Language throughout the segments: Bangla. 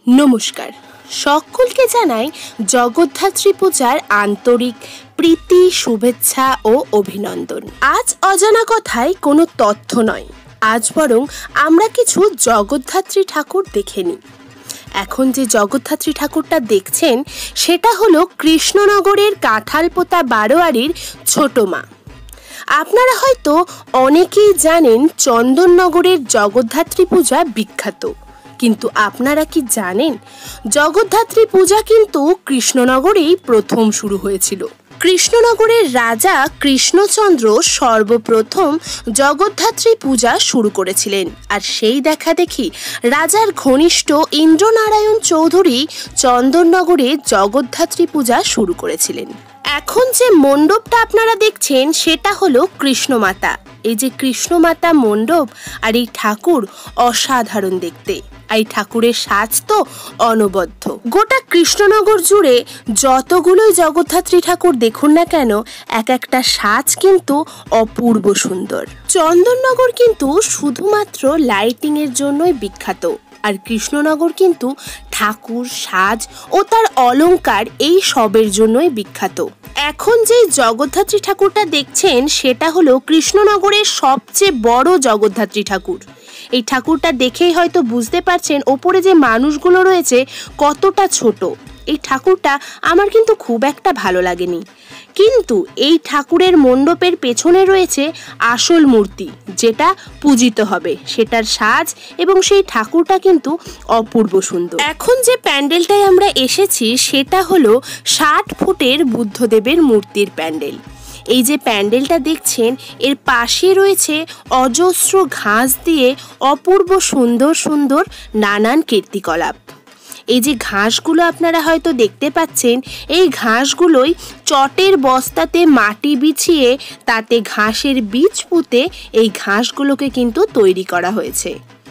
নমস্কার, সকলকে জানাই জগদ্ধাত্রী পূজার আন্তরিক প্রীতি, শুভেচ্ছা ও অভিনন্দন। আজ অজানা কথায় কোনো তথ্য নয়, আজ বরং আমরা কিছু জগদ্ধাত্রী ঠাকুর দেখে নিই। এখন যে জগদ্ধাত্রী ঠাকুরটা দেখছেন সেটা হলো কৃষ্ণনগরের কাঁঠালপোতা বারোয়ারির ছোট মা। আপনারা হয়তো অনেকেই জানেন চন্দননগরের জগদ্ধাত্রী পূজা বিখ্যাত, কিন্তু আপনারা কি জানেন জগদ্ধাত্রী পূজা কিন্তু কৃষ্ণনগরেই প্রথম শুরু হয়েছিল। কৃষ্ণনগরের রাজা কৃষ্ণচন্দ্র সর্বপ্রথম জগদ্ধাত্রী পূজা শুরু করেছিলেন, আর সেই দেখা দেখি রাজার ঘনিষ্ঠ ইন্দ্রনারায়ণ চৌধুরী চন্দননগরে জগদ্ধাত্রী পূজা শুরু করেছিলেন। এখন যে মণ্ডপটা আপনারা দেখছেন সেটা হলো কৃষ্ণমাতা। এই যে কৃষ্ণমাতা মণ্ডপ আর এই ঠাকুর অসাধারণ দেখতে। এই ঠাকুরের সাজ তো অনবদ্য। গোটা কৃষ্ণনগর জুড়ে যতগুলোই জগদ্ধাত্রী ঠাকুর দেখুন না কেন, এক একটা সাজ কিন্তু অপূর্ব সুন্দর। চন্দননগর কিন্তু শুধুমাত্র লাইটিং এর জন্যই বিখ্যাত, আর কৃষ্ণনগর কিন্তু ঠাকুর, সাজ ও তার অলংকার এই সবের জন্যই বিখ্যাত। এখন যে জগদ্ধাত্রী ঠাকুরটা দেখছেন সেটা হলো কৃষ্ণনগরের সবচেয়ে বড় জগদ্ধাত্রী ঠাকুর। এই ঠাকুরটা দেখেই হয়তো বুঝতে পারছেন ওপরে যে মানুষগুলো রয়েছে কতটা ছোট। এই ঠাকুরটা আমার কিন্তু খুব একটা ভালো লাগেনি, কিন্তু এই ঠাকুরের মণ্ডপের পেছনে রয়েছে আসল মূর্তি, যেটা পূজিত হবে, সেটার সাজ এবং সেই ঠাকুরটা কিন্তু অপূর্ব সুন্দর। এখন যে প্যান্ডেলটায় আমরা এসেছি সেটা হলো 60 ফুটের বুদ্ধদেবের মূর্তির প্যান্ডেল। এই যে প্যান্ডেলটা দেখছেন এর পাশে রয়েছে অজস্র ঘাস দিয়ে অপূর্ব সুন্দর সুন্দর নানান কীর্তিকলাপ। এই যে ঘাসগুলো আপনারা হয়তো দেখতে পাচ্ছেন, এই ঘাসগুলোই চটের বস্তাতে মাটি বিছিয়ে তাতে ঘাসের বীজ পুঁতে এই ঘাসগুলোকে কিন্তু তৈরি করা হয়েছে।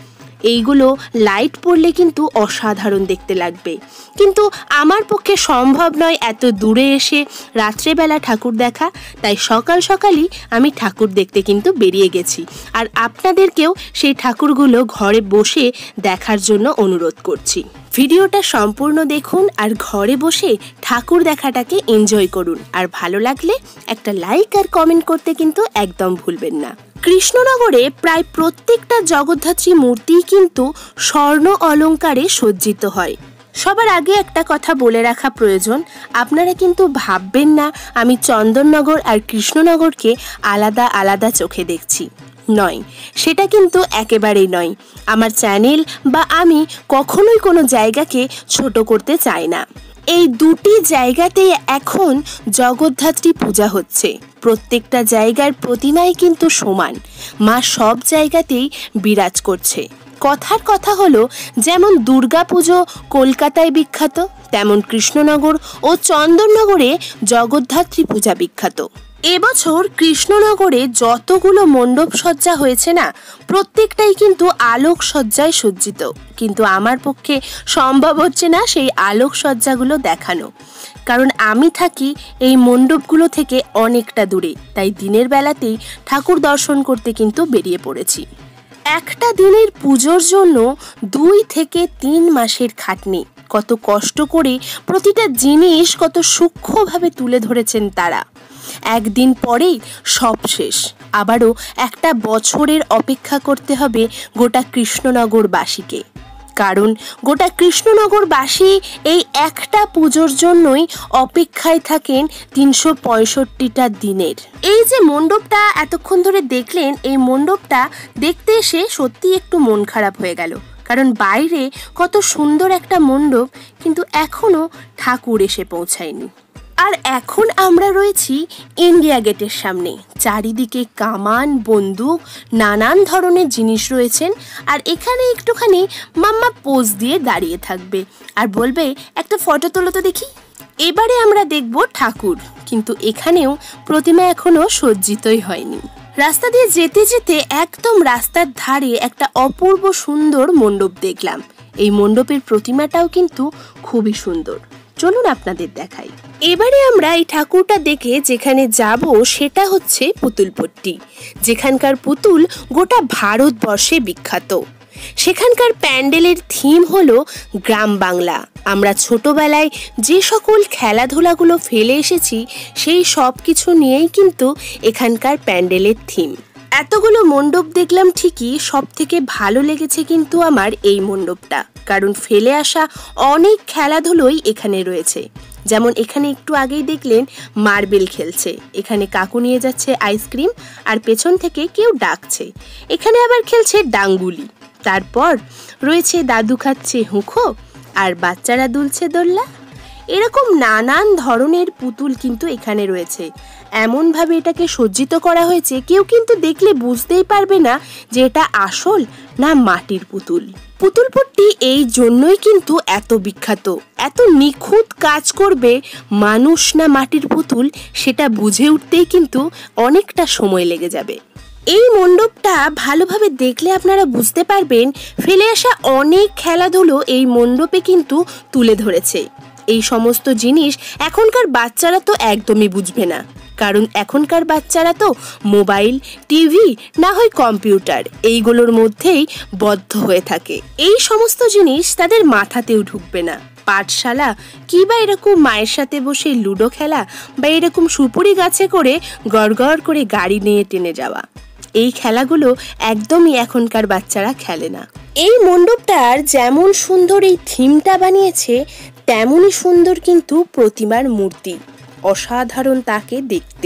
এইগুলো লাইট পড়লে কিন্তু অসাধারণ দেখতে লাগবে, কিন্তু আমার পক্ষে সম্ভব নয় এত দূরে এসে রাত্রেবেলা ঠাকুর দেখা, তাই সকাল সকালই আমি ঠাকুর দেখতে কিন্তু বেরিয়ে গেছি। আর আপনাদেরকেও সেই ঠাকুরগুলো ঘরে বসে দেখার জন্য অনুরোধ করছি। ভিডিওটা সম্পূর্ণ দেখুন আর ঘরে বসে ঠাকুর দেখাটাকে এনজয় করুন। আর ভালো লাগলে একটা লাইক আর কমেন্ট করতে কিন্তু একদম ভুলবেন না। কৃষ্ণনগরে প্রায় প্রত্যেকটা জগদ্ধাত্রী মূর্তি কিন্তু স্বর্ণ অলংকারে সজ্জিত হয়। সবার আগে একটা কথা বলে রাখা প্রয়োজন, আপনারা কিন্তু ভাববেন না আমি চন্দননগর আর কৃষ্ণনগরকে আলাদা আলাদা চোখে দেখছি। নয়, সেটা কিন্তু একেবারেই নয়। আমার চ্যানেল বা আমি কখনোই কোনো জায়গাকে ছোট করতে চাই না। এই দুটি জায়গাতেই এখন জগদ্ধাত্রী পূজা হচ্ছে। প্রত্যেকটা জায়গার প্রতিমাই কিন্তু সমান, মা সব জায়গাতেই বিরাজ করছে। কথার কথা হলো, যেমন দুর্গাপুজো কলকাতায় বিখ্যাত, তেমন কৃষ্ণনগর ও চন্দননগরে জগদ্ধাত্রী পূজা বিখ্যাত। এবছর কৃষ্ণনগরে যতগুলো মণ্ডপ সজ্জা হয়েছে না, প্রত্যেকটাই কিন্তু আলোক সজ্জায় সজ্জিত, কিন্তু আমার পক্ষে সম্ভব হচ্ছে না সেই আলোক সজ্জাগুলো দেখানো, কারণ আমি থাকি এই মণ্ডপগুলো থেকে অনেকটা দূরে। তাই দিনের বেলাতেই ঠাকুর দর্শন করতে কিন্তু বেরিয়ে পড়েছি। একটা দিনের পুজোর জন্য 2 থেকে 3 মাসের খাটনি। কত কষ্ট করে প্রতিটা জিনিস কত সূক্ষ্মভাবে তুলে ধরেছেন তারা। একদিন পরেই সব শেষ, আবারও একটা বছরের অপেক্ষা করতে হবে গোটা কৃষ্ণনগরবাসীকে, কারণ গোটা কৃষ্ণনগরবাসী এই একটা পুজোর জন্যই অপেক্ষায় থাকেন 365টা দিনের। এই যে মণ্ডপটা এতক্ষণ ধরে দেখলেন, এই মণ্ডপটা দেখতে এসে সত্যি একটু মন খারাপ হয়ে গেল, কারণ বাইরে কত সুন্দর একটা মণ্ডপ, কিন্তু এখনো ঠাকুর এসে পৌঁছায়নি। আর এখন আমরা রয়েছি ইন্ডিয়া গেটের সামনে। চারিদিকে কামান, বন্দুক, নানান ধরনের জিনিস রয়েছেন, আর এখানে একটুখানি মাম্মা পোজ দিয়ে দাঁড়িয়ে থাকবে আর বলবে একটা ফটো তোলো তো দেখি। এবারে আমরা দেখব ঠাকুর, কিন্তু এখানেও প্রতিমা এখনো সজ্জিতই হয়নি। রাস্তা দিয়ে যেতে যেতে একদম রাস্তার ধারে একটা অপূর্ব সুন্দর মণ্ডপ দেখলাম। এই মণ্ডপের প্রতিমাটাও কিন্তু খুবই সুন্দর, চলুন আপনাদের দেখাই। এবারে আমরা এই ঠাকুরটা দেখে যেখানে যাব সেটা হচ্ছে পুতুলপট্টি, যেখানকার পুতুল গোটা ভারতবর্ষে বিখ্যাত। সেখানকার প্যান্ডেলের থিম হলো গ্রাম বাংলা। আমরা ছোটবেলায় যে সকল খেলাধুলাগুলো ফেলে এসেছি সেই সব কিছু নিয়েই কিন্তু এখানকার প্যান্ডেলের থিম। এতগুলো মণ্ডপ দেখলাম ঠিকই, সব থেকে ভালো লেগেছে কিন্তু আমার এই মণ্ডপটা, কারণ ফেলে আসা অনেক খেলাধুলোই এখানে রয়েছে। যেমন এখানে একটু আগেই দেখলেন মার্বেল খেলছে, এখানে কাকু নিয়ে যাচ্ছে আইসক্রিম আর পেছন থেকে কেউ ডাকছে। এখানে আবার খেলছে ডাঙ্গুলি, তারপর রয়েছে দাদু খাচ্ছে হুঁকো আর বাচ্চারা দুলছে দোল্লা। এরকম নানান ধরনের পুতুল কিন্তু এখানে রয়েছে। এমনভাবে এটাকে সজ্জিত করা হয়েছে কেউ কিন্তু দেখলে বুঝতেই পারবে না যে এটা আসল না মাটির পুতুল। পুতুলপট্টি এই জন্যই কিন্তু এত বিখ্যাত। এত নিখুঁত কাজ করবে মানুষ না মাটির পুতুল সেটা বুঝে উঠতেই কিন্তু অনেকটা সময় লেগে যাবে। এই মণ্ডপটা ভালোভাবে দেখলে আপনারা বুঝতে পারবেন ফেলে আসা অনেক খেলাধুলো এই মণ্ডপে কিন্তু তুলে ধরেছে। এই সমস্ত জিনিস এখনকার বাচ্চারা তো একদমই বুঝবে না, কারণ এখনকার বাচ্চারা তো মোবাইল, টিভি না হয় কম্পিউটার এইগুলোর মধ্যেই বদ্ধ হয়ে থাকে। এই সমস্ত জিনিস তাদের মাথাতেও ঢুকবে না। পাঠশালা কিংবা এরকম মায়ের সাথে বসে লুডো খেলা বা এরকম সুপুরি গাছে করে গড়গড় করে গাড়ি নিয়ে টেনে যাওয়া, এই খেলাগুলো একদমই এখনকার বাচ্চারা খেলে না। এই মণ্ডপটার যেমন সুন্দর এই থিমটা বানিয়েছে তেমনই সুন্দর কিন্তু প্রতিমার মূর্তি, অসাধারণ তাকে দেখতে।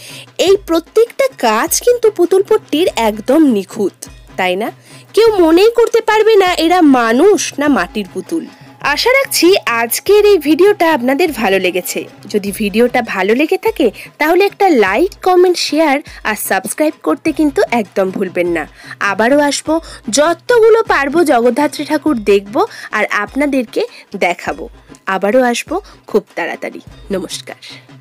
এই প্রত্যেকটা কাজ কিন্তু পুতুলপট্টির একদম নিখুঁত, তাই না? কেউ মনেই করতে পারবে না এরা মানুষ না মাটির পুতুল। আশা রাখছি আজকের এই ভিডিওটা আপনাদের ভালো লেগেছে। যদি ভিডিওটা ভালো লেগে থাকে তাহলে একটা লাইক, কমেন্ট, শেয়ার আর সাবস্ক্রাইব করতে কিন্তু একদম ভুলবেন না। আবারও আসবো, যতগুলো পারবো জগদ্ধাত্রী ঠাকুর দেখবো আর আপনাদেরকে দেখাবো। আবারও আসবো খুব তাড়াতাড়ি। নমস্কার।